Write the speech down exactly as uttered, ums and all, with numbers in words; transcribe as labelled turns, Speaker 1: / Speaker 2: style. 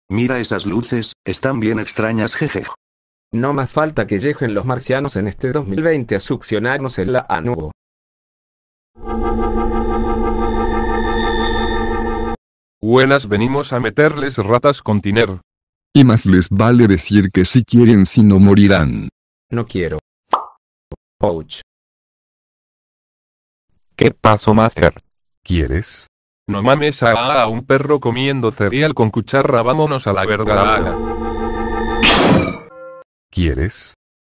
Speaker 1: Mira esas luces, están bien extrañas, jeje.
Speaker 2: No más falta que lleguen los marcianos en este dos mil veinte a succionarnos el ano.
Speaker 3: Buenas, venimos a meterles ratas con tiner.
Speaker 4: Y más les vale decir que si quieren, si no morirán.
Speaker 2: No quiero. Ouch.
Speaker 5: ¿Qué pasó, Master?
Speaker 4: ¿Quieres?
Speaker 3: No mames, a, a un perro comiendo cereal con cuchara, vámonos a la verga.
Speaker 4: ¿Quieres?